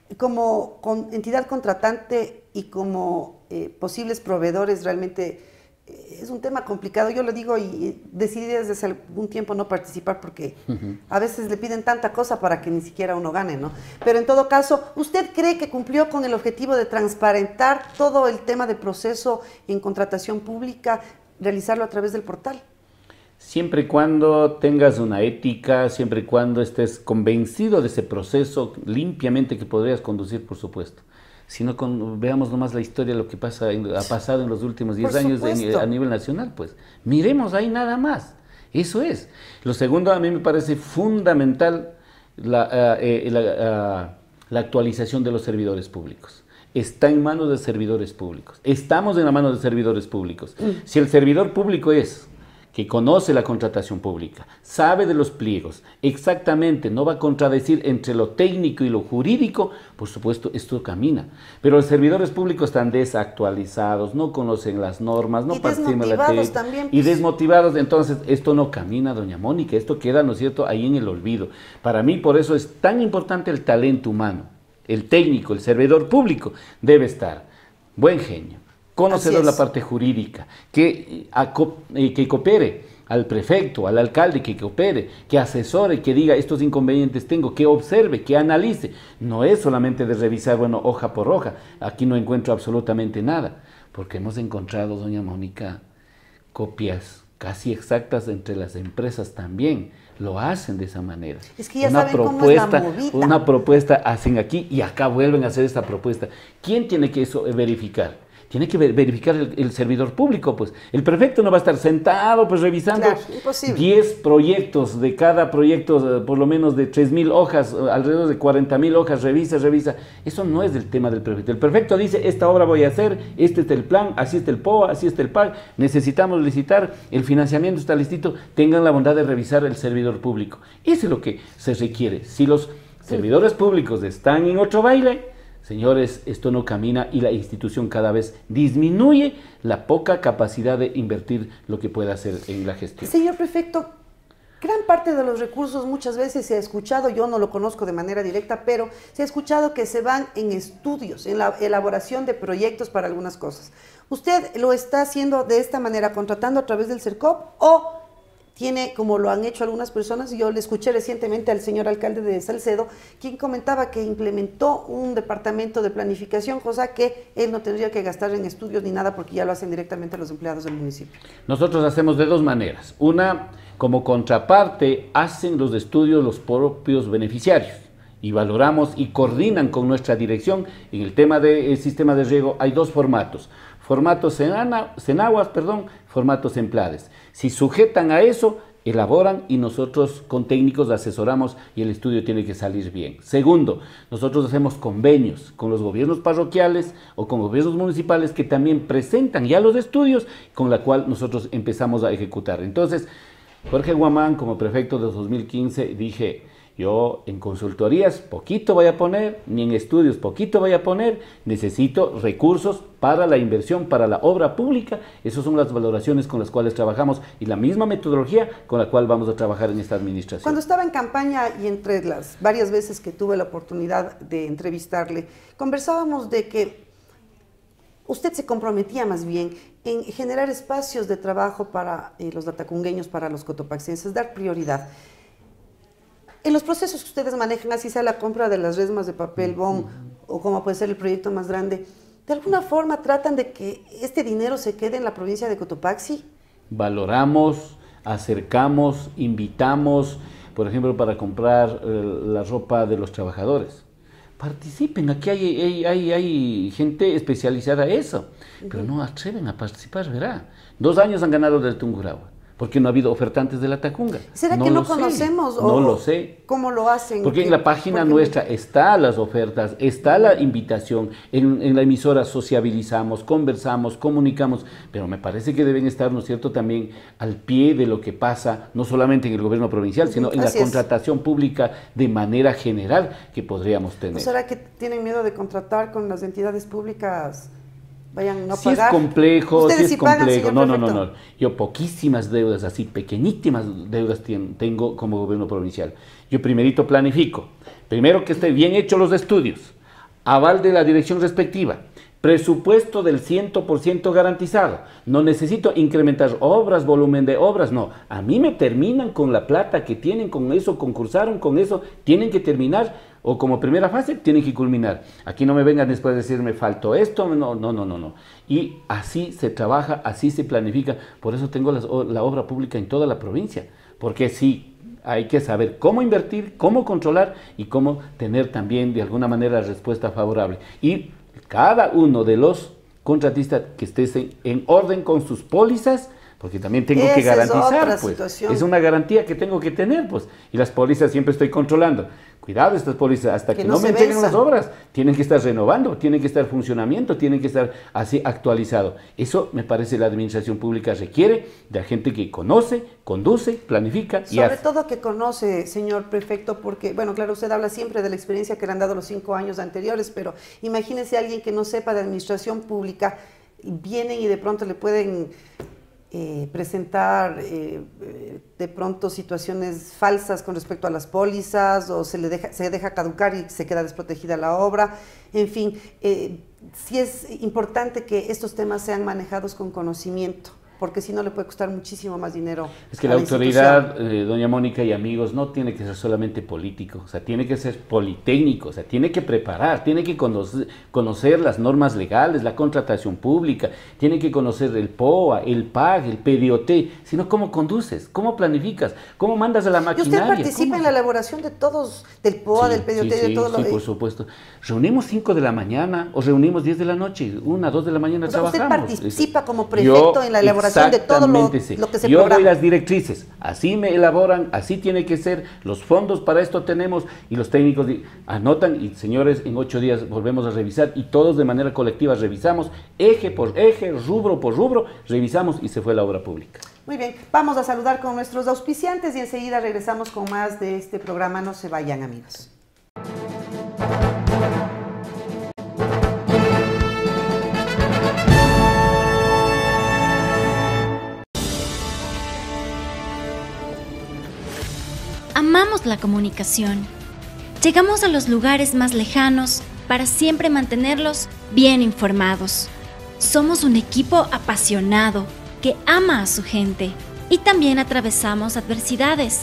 como con entidad contratante y como eh, posibles proveedores, realmente eh, es un tema complicado. Yo lo digo y decidí desde hace algún tiempo no participar porque uh-huh. a veces le piden tanta cosa para que ni siquiera uno gane, ¿no? Pero en todo caso, ¿usted cree que cumplió con el objetivo de transparentar todo el tema de proceso en contratación pública, realizarlo a través del portal? Siempre y cuando tengas una ética, siempre y cuando estés convencido de ese proceso limpiamente que podrías conducir, por supuesto. Si no, con, veamos nomás la historia de lo que pasa en, ha pasado en los últimos diez años en, a nivel nacional, pues. Miremos ahí nada más. Eso es. Lo segundo, a mí me parece fundamental la, uh, eh, la, uh, la actualización de los servidores públicos. Está en manos de servidores públicos. Estamos en la mano de servidores públicos. Mm. Si el servidor público es que conoce la contratación pública, sabe de los pliegos, exactamente, no va a contradecir entre lo técnico y lo jurídico, por supuesto, esto camina. Pero los servidores públicos están desactualizados, no conocen las normas, no participan de la ley. También, pues. Y desmotivados, entonces esto no camina, doña Mónica, esto queda, ¿no es cierto?, ahí en el olvido. Para mí, por eso es tan importante el talento humano, el técnico, el servidor público, debe estar buen genio, conocedor de la parte jurídica, que, a, eh, que coopere al prefecto, al alcalde, que coopere, que asesore, que diga estos inconvenientes tengo, que observe, que analice. No es solamente de revisar, bueno, hoja por hoja, aquí no encuentro absolutamente nada, porque hemos encontrado, doña Mónica, copias casi exactas entre las empresas también. Lo hacen de esa manera. Es que ya una saben propuesta, cómo es la movida. Una propuesta hacen aquí y acá vuelven a hacer esta propuesta. ¿Quién tiene que eso verificar? Tiene que ver, verificar el, el servidor público, pues. El prefecto no va a estar sentado, pues, revisando diez proyectos, de cada proyecto, por lo menos de tres mil hojas, alrededor de cuarenta mil hojas, revisa, revisa. Eso no es el tema del prefecto. El prefecto dice, esta obra voy a hacer, este es el plan, así está el P O A, así está el P A C, necesitamos licitar, el financiamiento está listito, tengan la bondad de revisar el servidor público. Eso es lo que se requiere. Si los servidores públicos están en otro baile, señores, esto no camina y la institución cada vez disminuye la poca capacidad de invertir lo que puede hacer en la gestión. Señor prefecto, gran parte de los recursos muchas veces se ha escuchado, yo no lo conozco de manera directa, pero se ha escuchado que se van en estudios, en la elaboración de proyectos para algunas cosas. ¿Usted lo está haciendo de esta manera, contratando a través del CERCOP o tiene, como lo han hecho algunas personas? Yo le escuché recientemente al señor alcalde de Salcedo, quien comentaba que implementó un departamento de planificación, cosa que él no tendría que gastar en estudios ni nada porque ya lo hacen directamente los empleados del municipio. Nosotros hacemos de dos maneras. Una, como contraparte, hacen los estudios los propios beneficiarios y valoramos y coordinan con nuestra dirección. En el tema del sistema de riego hay dos formatos. Formatos Senaguas, perdón, formatos en Plades. Si sujetan a eso, elaboran y nosotros con técnicos asesoramos y el estudio tiene que salir bien. Segundo, nosotros hacemos convenios con los gobiernos parroquiales o con gobiernos municipales que también presentan ya los estudios con la cual nosotros empezamos a ejecutar. Entonces, Jorge Guamán, como prefecto de dos mil quince, dije, yo en consultorías poquito voy a poner, ni en estudios poquito voy a poner, necesito recursos para la inversión, para la obra pública. Esas son las valoraciones con las cuales trabajamos y la misma metodología con la cual vamos a trabajar en esta administración. Cuando estaba en campaña y entre las varias veces que tuve la oportunidad de entrevistarle, conversábamos de que usted se comprometía más bien en generar espacios de trabajo para eh, los latacungueños, para los cotopaxienses, dar prioridad. En los procesos que ustedes manejan, así sea la compra de las resmas de papel bond o como puede ser el proyecto más grande, ¿de alguna forma tratan de que este dinero se quede en la provincia de Cotopaxi? Valoramos, acercamos, invitamos, por ejemplo, para comprar eh, la ropa de los trabajadores. Participen, aquí hay, hay, hay, hay gente especializada en eso, uh-huh. pero no atreven a participar, verá. Dos años han ganado del Tungurahua, porque no ha habido ofertantes de la Tacunga. ¿Será no que no lo conocemos? Sé. O no lo sé. ¿Cómo lo hacen? Porque ¿Qué? en la página Porque... nuestra están las ofertas, está la invitación, en, en la emisora sociabilizamos, conversamos, comunicamos, pero me parece que deben estar, ¿no es cierto?, también al pie de lo que pasa, no solamente en el gobierno provincial, sino en Así la es. contratación pública de manera general que podríamos tener. ¿No será que tienen miedo de contratar con las entidades públicas? Vayan no si pagar. es complejo, si es sí pagan, complejo. No, no, no, prefecto? no. Yo poquísimas deudas, así pequeñísimas deudas tengo como gobierno provincial. Yo primerito planifico. Primero que esté bien hecho los estudios. Aval de la dirección respectiva. Presupuesto del cien por ciento garantizado. No necesito incrementar obras, volumen de obras, no. A mí me terminan con la plata que tienen, con eso concursaron, con eso tienen que terminar. O como primera fase, tienen que culminar. Aquí no me vengan después de decir, me faltó esto, no, no, no, no, no. Y así se trabaja, así se planifica. Por eso tengo las, la obra pública en toda la provincia. Porque sí, hay que saber cómo invertir, cómo controlar y cómo tener también de alguna manera respuesta favorable. Y cada uno de los contratistas que esté en orden con sus pólizas, porque también tengo Esa que garantizar, es otra pues, situación. es una garantía que tengo que tener, pues, y las pólizas siempre estoy controlando. Cuidado estas pólizas, hasta que, que no, no me se entreguen venzan. las obras, tienen que estar renovando, tienen que estar en funcionamiento, tienen que estar así actualizado. Eso me parece la administración pública requiere de gente que conoce, conduce, planifica y Sobre hace. todo que conoce, señor prefecto, porque, bueno, claro, usted habla siempre de la experiencia que le han dado los cinco años anteriores, pero imagínese a alguien que no sepa de administración pública, vienen y de pronto le pueden eh, presentar eh, de pronto situaciones falsas con respecto a las pólizas, o se le deja, se deja caducar y se queda desprotegida la obra. En fin, eh, sí es importante que estos temas sean manejados con conocimiento, porque si no le puede costar muchísimo más dinero. Es que a la, la autoridad, eh, doña Mónica y amigos, no tiene que ser solamente político, o sea, tiene que ser politécnico, o sea, tiene que preparar, tiene que conocer, conocer las normas legales, la contratación pública, tiene que conocer el P O A, el P A G, el P D O T, sino cómo conduces, cómo planificas, cómo mandas a la ¿Y maquinaria. usted participa cómo... en la elaboración de todos, del P O A, Sí, del P D O T, sí, de sí, todo sí, lo por supuesto. Reunimos cinco de la mañana o reunimos diez de la noche, una, dos de la mañana O sea, usted trabajamos. participa como prefecto Yo, en la elaboración de todo lo, sí. lo que se Yo programa. doy las directrices, así me elaboran, así tiene que ser, los fondos para esto tenemos y los técnicos anotan y señores, en ocho días volvemos a revisar y todos de manera colectiva revisamos, eje por eje, rubro por rubro, revisamos y se fue la obra pública. Muy bien, vamos a saludar con nuestros auspiciantes y enseguida regresamos con más de este programa. No se vayan, amigos. Amamos la comunicación. Llegamos a los lugares más lejanos para siempre mantenerlos bien informados. Somos un equipo apasionado que ama a su gente y también atravesamos adversidades.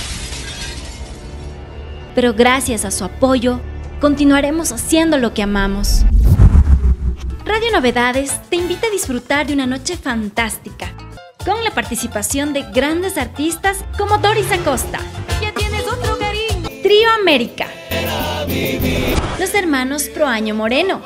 Pero gracias a su apoyo, continuaremos haciendo lo que amamos. Radio Novedades te invita a disfrutar de una noche fantástica, con la participación de grandes artistas como Doris Acosta, Ya tienes otro cariño. Trío América, los hermanos Proaño Moreno,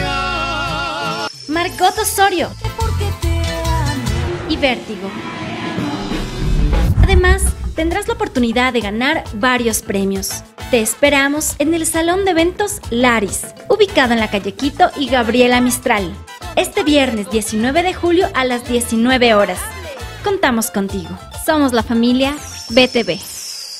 Margot Osorio Porque te amo. y Vértigo. Además, tendrás la oportunidad de ganar varios premios. Te esperamos en el Salón de Eventos Laris, ubicado en la calle Quito y Gabriela Mistral, este viernes diecinueve de julio a las diecinueve horas. Contamos contigo. Somos la familia B T V.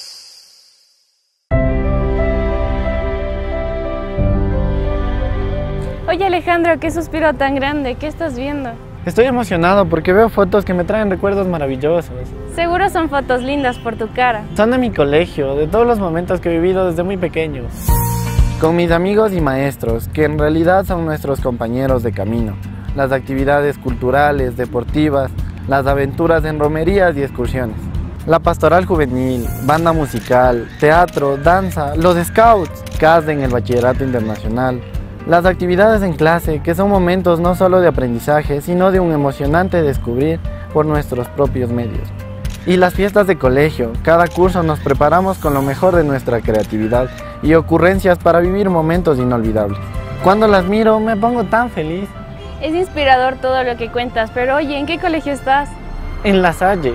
Oye Alejandro, qué suspiro tan grande, ¿qué estás viendo? Estoy emocionado porque veo fotos que me traen recuerdos maravillosos. Seguro son fotos lindas por tu cara. Son de mi colegio, de todos los momentos que he vivido desde muy pequeño. Con mis amigos y maestros, que en realidad son nuestros compañeros de camino. Las actividades culturales, deportivas, las aventuras en romerías y excursiones. La pastoral juvenil, banda musical, teatro, danza, los scouts, C A S D en el bachillerato internacional. Las actividades en clase, que son momentos no solo de aprendizaje, sino de un emocionante descubrir por nuestros propios medios. Y las fiestas de colegio, cada curso nos preparamos con lo mejor de nuestra creatividad y ocurrencias para vivir momentos inolvidables. Cuando las miro me pongo tan feliz. Es inspirador todo lo que cuentas, pero oye, ¿en qué colegio estás? En La Salle.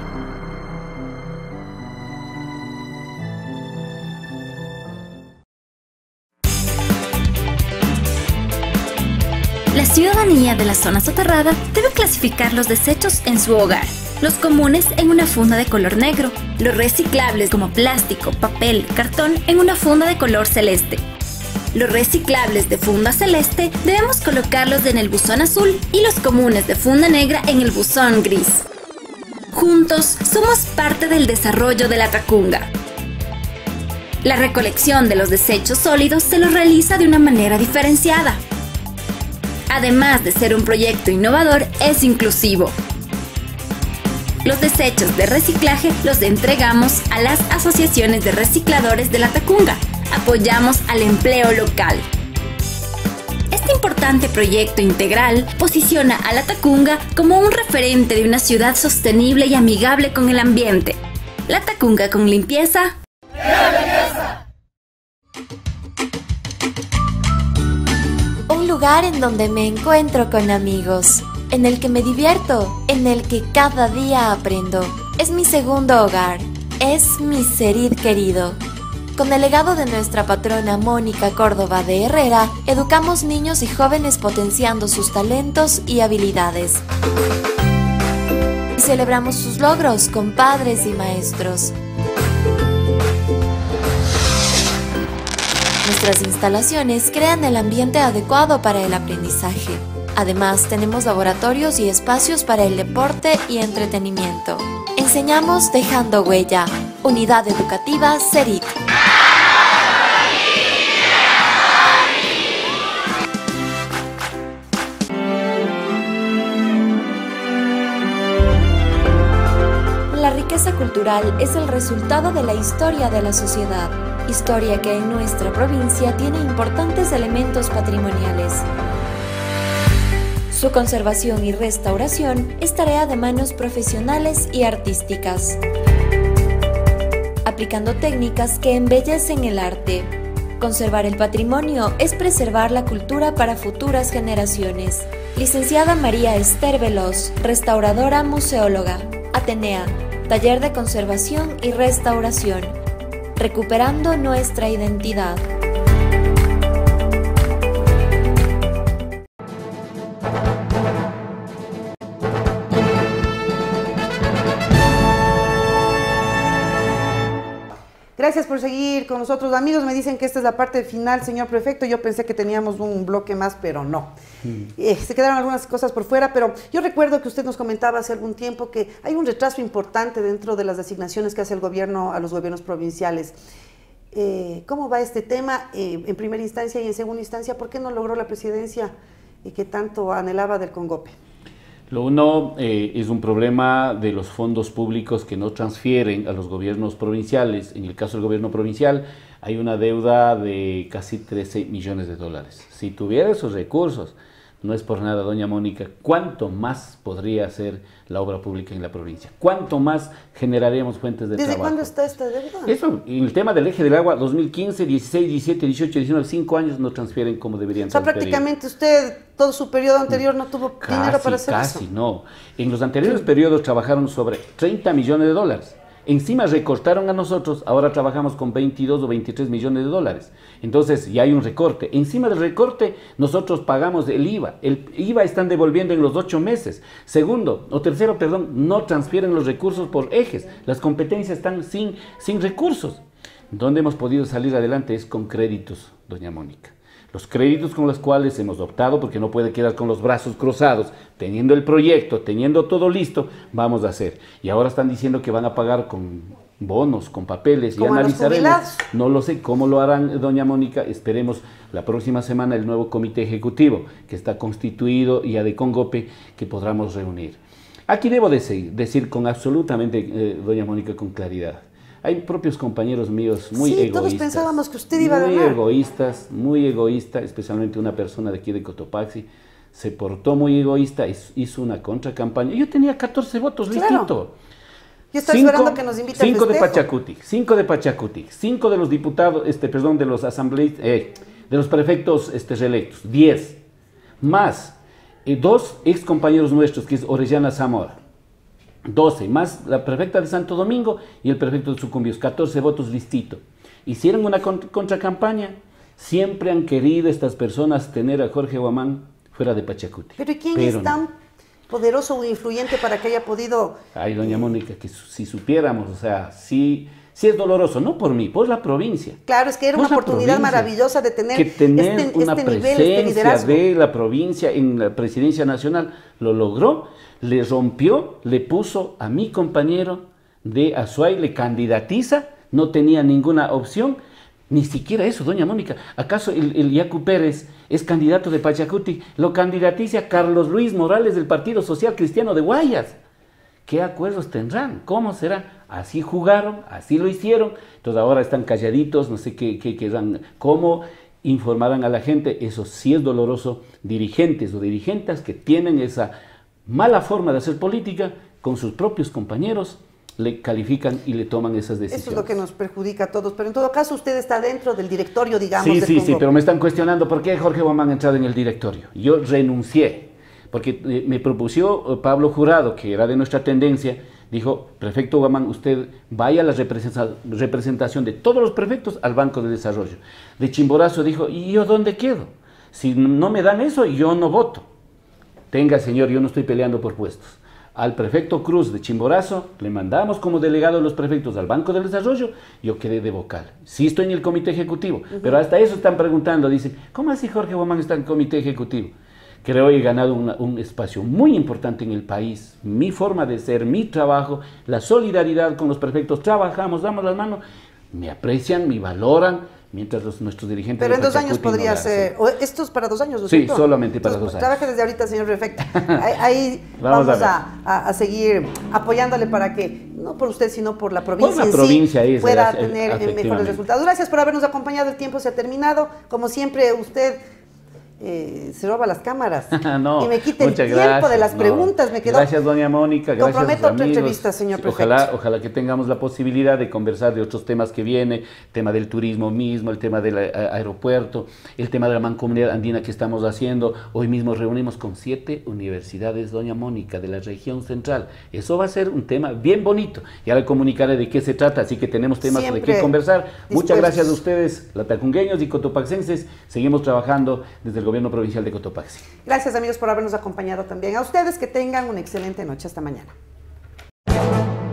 La ciudadanía de la zona soterrada debe clasificar los desechos en su hogar. Los comunes en una funda de color negro, los reciclables como plástico, papel, cartón en una funda de color celeste. Los reciclables de funda celeste debemos colocarlos en el buzón azul y los comunes de funda negra en el buzón gris. Juntos somos parte del desarrollo de la Tacunga. La recolección de los desechos sólidos se los realiza de una manera diferenciada. Además de ser un proyecto innovador, es inclusivo. Los desechos de reciclaje los entregamos a las asociaciones de recicladores de la Tacunga. Apoyamos al empleo local. Este importante proyecto integral posiciona a la Tacunga como un referente de una ciudad sostenible y amigable con el ambiente. La Tacunga con limpieza. Un lugar en donde me encuentro con amigos, en el que me divierto, en el que cada día aprendo. Es mi segundo hogar, es mi Serid querido. Con el legado de nuestra patrona Mónica Córdoba de Herrera, educamos niños y jóvenes potenciando sus talentos y habilidades. Y celebramos sus logros con padres y maestros. Nuestras instalaciones crean el ambiente adecuado para el aprendizaje. Además, tenemos laboratorios y espacios para el deporte y entretenimiento. Enseñamos dejando huella. Unidad Educativa Serid. La riqueza cultural es el resultado de la historia de la sociedad, historia que en nuestra provincia tiene importantes elementos patrimoniales. Su conservación y restauración es tarea de manos profesionales y artísticas, aplicando técnicas que embellecen el arte. Conservar el patrimonio es preservar la cultura para futuras generaciones. Licenciada María Esther Veloz, restauradora museóloga. Atenea, Taller de Conservación y Restauración. Recuperando nuestra identidad. Gracias por seguir con nosotros, amigos. Me dicen que esta es la parte final, señor prefecto. Yo pensé que teníamos un bloque más, pero no. Mm. Eh, se quedaron algunas cosas por fuera, pero yo recuerdo que usted nos comentaba hace algún tiempo que hay un retraso importante dentro de las designaciones que hace el gobierno a los gobiernos provinciales. Eh, ¿Cómo va este tema eh, en primera instancia y en segunda instancia? ¿Por qué no logró la presidencia eh, que tanto anhelaba del CONGOPE? Lo uno eh, es un problema de los fondos públicos que no transfieren a los gobiernos provinciales. En el caso del gobierno provincial hay una deuda de casi trece millones de dólares. Si tuviera esos recursos, no es por nada, doña Mónica, ¿cuánto más podría hacer la obra pública en la provincia? ¿Cuánto más generaríamos fuentes de ¿Desde trabajo? ¿Desde cuándo está esta deuda? Eso, en el tema del eje del agua, dos mil quince, dieciséis, diecisiete, dieciocho, diecinueve, cinco años no transfieren como deberían transferir. O sea, prácticamente usted, todo su periodo anterior no tuvo casi, dinero para hacer casi, eso. Casi, no. En los anteriores periodos trabajaron sobre treinta millones de dólares. Encima recortaron a nosotros, ahora trabajamos con veintidós o veintitrés millones de dólares. Entonces ya hay un recorte. Encima del recorte nosotros pagamos el I V A. El I V A están devolviendo en los ocho meses. Segundo, o tercero, perdón, no transfieren los recursos por ejes. Las competencias están sin, sin recursos. Donde hemos podido salir adelante es con créditos, doña Mónica. Los créditos con los cuales hemos optado, porque no puede quedar con los brazos cruzados, teniendo el proyecto, teniendo todo listo, vamos a hacer. Y ahora están diciendo que van a pagar con bonos, con papeles, y analizaremos. No lo sé cómo lo harán, doña Mónica. Esperemos la próxima semana el nuevo comité ejecutivo, que está constituido y de Congope, que podamos reunir. Aquí debo decir, decir con absolutamente, eh, doña Mónica, con claridad. Hay propios compañeros míos muy sí, egoístas. Todos pensábamos que usted iba a Muy ganar. egoístas, muy egoísta, especialmente una persona de aquí de Cotopaxi. Se portó muy egoísta, hizo una contracampaña. Yo tenía catorce votos, Claro. listito. Yo estoy Cinco- esperando que nos invite al Cinco de festejo. Pachacutic, cinco de Pachacutic, cinco de los diputados, este, perdón, de los asambleístas, eh, de los prefectos este, reelectos, diez. Más eh, dos ex compañeros nuestros, que es Orellana Zamora. doce, más la prefecta de Santo Domingo y el prefecto de Sucumbíos, catorce votos listito. Hicieron una cont- contracampaña, siempre han querido estas personas tener a Jorge Guamán fuera de Pachacuti. Pero ¿y quién Pero es tan no. poderoso o influyente para que haya podido... Ay, doña Mónica, que su- si supiéramos, o sea, sí, sí es doloroso, no por mí, por la provincia. Claro, es que era Por una la oportunidad provincia. maravillosa de tener, Que tener este, una este nivel, este presencia liderazgo. de la provincia en la presidencia nacional, lo logró, le rompió, le puso a mi compañero de Azuay, le candidatiza, no tenía ninguna opción, ni siquiera eso, doña Mónica. ¿Acaso el, el Yacu Pérez es candidato de Pachacuti? Lo candidatiza Carlos Luis Morales del Partido Social Cristiano de Guayas. ¿Qué acuerdos tendrán? ¿Cómo será? Así jugaron, así lo hicieron, entonces ahora están calladitos, no sé qué, qué querrán, cómo informarán a la gente. Eso sí es doloroso. Dirigentes o dirigentes que tienen esa mala forma de hacer política con sus propios compañeros, le califican y le toman esas decisiones. Eso es lo que nos perjudica a todos, pero en todo caso usted está dentro del directorio, digamos, Sí, del sí, sí, Congo. pero me están cuestionando por qué Jorge Guamán ha entrado en el directorio. Yo renuncié, porque eh, me propuso eh, Pablo Jurado, que era de nuestra tendencia, dijo, prefecto Guamán, usted vaya a la representa- representación de todos los prefectos al Banco de Desarrollo. De Chimborazo dijo, ¿y yo dónde quedo? Si no me dan eso, yo no voto. Tenga, señor, yo no estoy peleando por puestos. Al prefecto Cruz de Chimborazo le mandamos como delegado de los prefectos al Banco del Desarrollo, yo quedé de vocal. Sí estoy en el comité ejecutivo, uh-huh. pero hasta eso están preguntando, dicen, ¿cómo así Jorge Guamán está en el comité ejecutivo? Creo que he ganado una, un espacio muy importante en el país, mi forma de ser, mi trabajo, la solidaridad con los prefectos, trabajamos, damos las manos, me aprecian, me valoran, mientras los, nuestros dirigentes... Pero en dos años Pachacuti podría no ser, o esto es para dos años, ¿no es Sí, cierto? solamente para Entonces, dos años. Trabaje desde ahorita, señor prefecto. Ahí, ahí Vamos vamos, a a, a, a seguir apoyándole para que, no por usted, sino por la provincia, Por la en provincia sí, es, pueda es, tener eh, mejores efectivamente. resultados. Gracias por habernos acompañado, el tiempo se ha terminado. Como siempre, usted... Eh, se roba las cámaras no, y me quita el muchas tiempo gracias, de las no. preguntas. Me quedó. Gracias, doña Mónica. Gracias Comprometo a sus otra amigos. entrevista, señor prefecto. Ojalá, ojalá que tengamos la posibilidad de conversar de otros temas que viene, tema del turismo mismo, el tema del a- aeropuerto, el tema de la mancomunidad andina que estamos haciendo. Hoy mismo reunimos con siete universidades, doña Mónica, de la región central. Eso va a ser un tema bien bonito. Ya le comunicaré de qué se trata, así que tenemos temas Siempre de qué conversar. dispuestos. Muchas gracias a ustedes, latacungueños y cotopaxenses. Seguimos trabajando desde el gobierno provincial de Cotopaxi. Gracias, amigos, por habernos acompañado también. A ustedes que tengan una excelente noche. Hasta mañana.